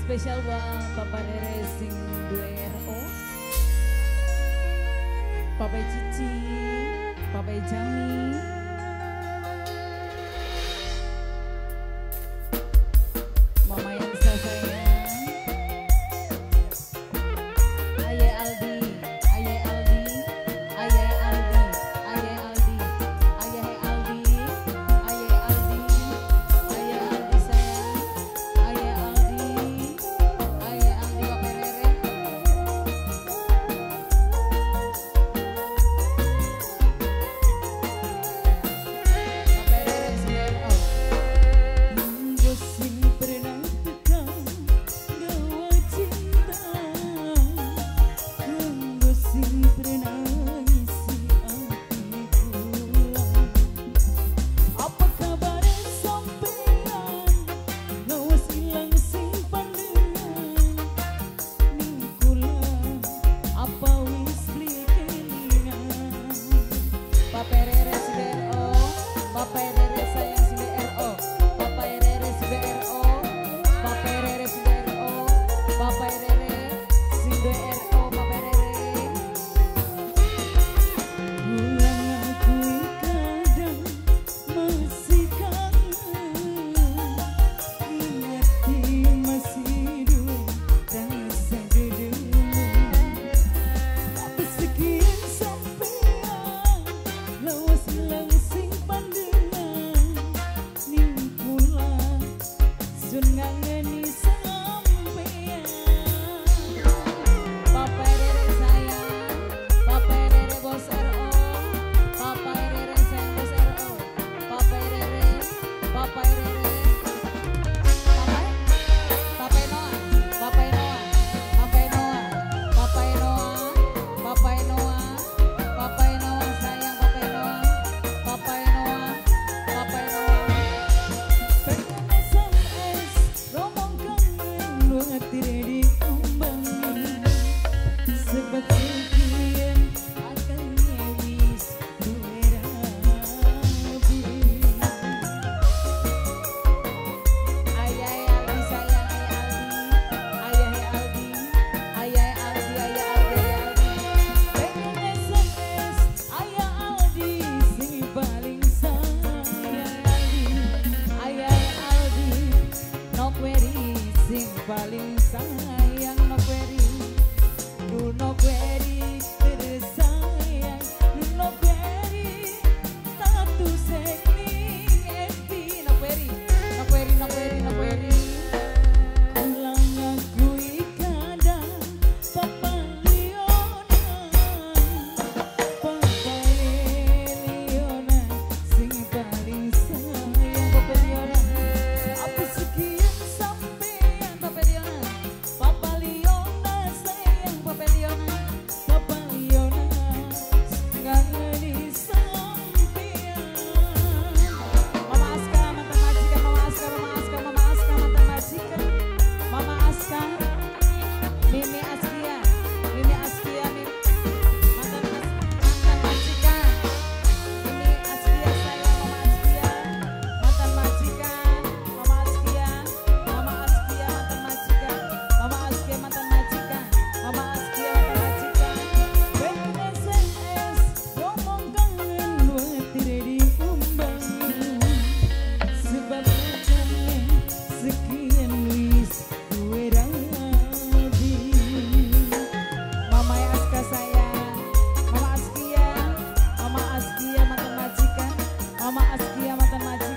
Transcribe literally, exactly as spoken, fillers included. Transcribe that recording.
Spesial buat Papa Rere sing dua R O, Papa Cici, Papa Jami, Mama yang saya sayang, Ayah Aldi, Ayah Aldi, Ayah Aldi, Ayah Aldi, Ayah Aldi, Ayah Aldi, Ayah Aldi sayang, Ayah Aldi, Ayah Aldi Papa Rere. Papa Rere sembilan O. Minggu sing pernah tekan gawa cinta, minggu sing pernah ngisi hatiku. Apa kabar sampean? Lawas ilang sing pandangan ning kula, apa wis beli kelingan? Papa Rere sembilan O, Papa Rere sayang sembilan O, Papa Rere sembilan O, Papa Rere sembilan O, Papa Rere sembilan O, Papa Rere. Pulang aku kadang masih kangen, ingati masih dua rasa dedemu. Tapi sekian sampean, lawas ilang sing pandangan ning kula, sun ngangeni sampean. Papa Rere sayang, Papa Rere bos R O, Papa Rere sayang bos R O, Papa Rere, Papa Rere, Papa, Papa Noah, Papa Noah, Papa Noah, Papa Noah, Papa Noah, Papa Noah sayang Papa Noah, Papa Noah, Papa Noah. Pengen S M S, ngomong kangen, lu hati ready kumbang. Sebab sekian akalnya wis duwe rabi. Ayah Aldi sayang Ayah Aldi, Ayah Aldi, Ayah Aldi, Ayah Aldi. Pengen S M S, Ayah Aldi sing paling sayang Aldi, Ayah Aldi, Nokweri sing paling sayang Nokweri, Du Nokweri tersayang, Du Nokweri satu sekning F B, Nokweri, Nokweri, Nokweri, Nokweri. Pulang aku kadang Papa Leona, Papa Leona sing paling sayang Papa Leona. Apa sekian sampean Papa Leona, Papa Leona sayang Papa Leona, Papa Leona ngangeni sampean. Mama Aska mantan majikan, Mama Aska, Mama Aska, Mama Aska mantan majikan, Mama Aska, Mimi Askia, Mimi Askia, Mimi mantan mas, mantan majikan, Mimi Askia sayang Mama Askia, mantan majikan, Mama Askia, Mama Askia mantan majikan, Mama Askia mantan majikan, Mama Askia mantan majikan. Pengen S M S, ngomong kangen, lu hati ready kumbang. Sebab kangen sekian wis duwe rabi. Mama Aska sayang, Mama Askia, Mama Askia mantan majikan, Mama Askia mantan majikan.